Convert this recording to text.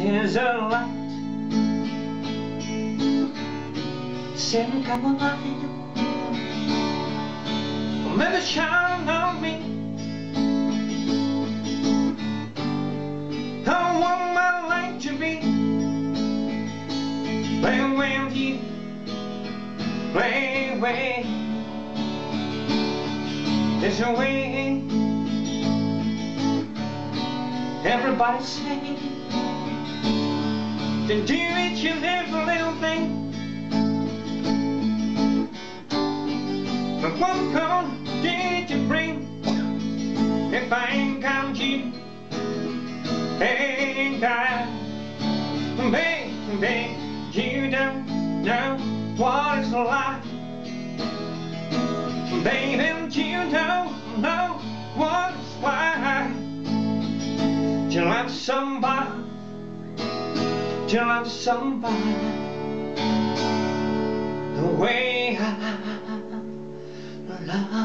There's a light set come alive, never shine on me. I want my light to be playing with you, play away. There's a way. Everybody say to do each and every little thing, but what call did you bring? If I ain't got you, ain't got, baby, you don't know what it's like. Baby, you don't know what it's like to love somebody, to love somebody the way I love.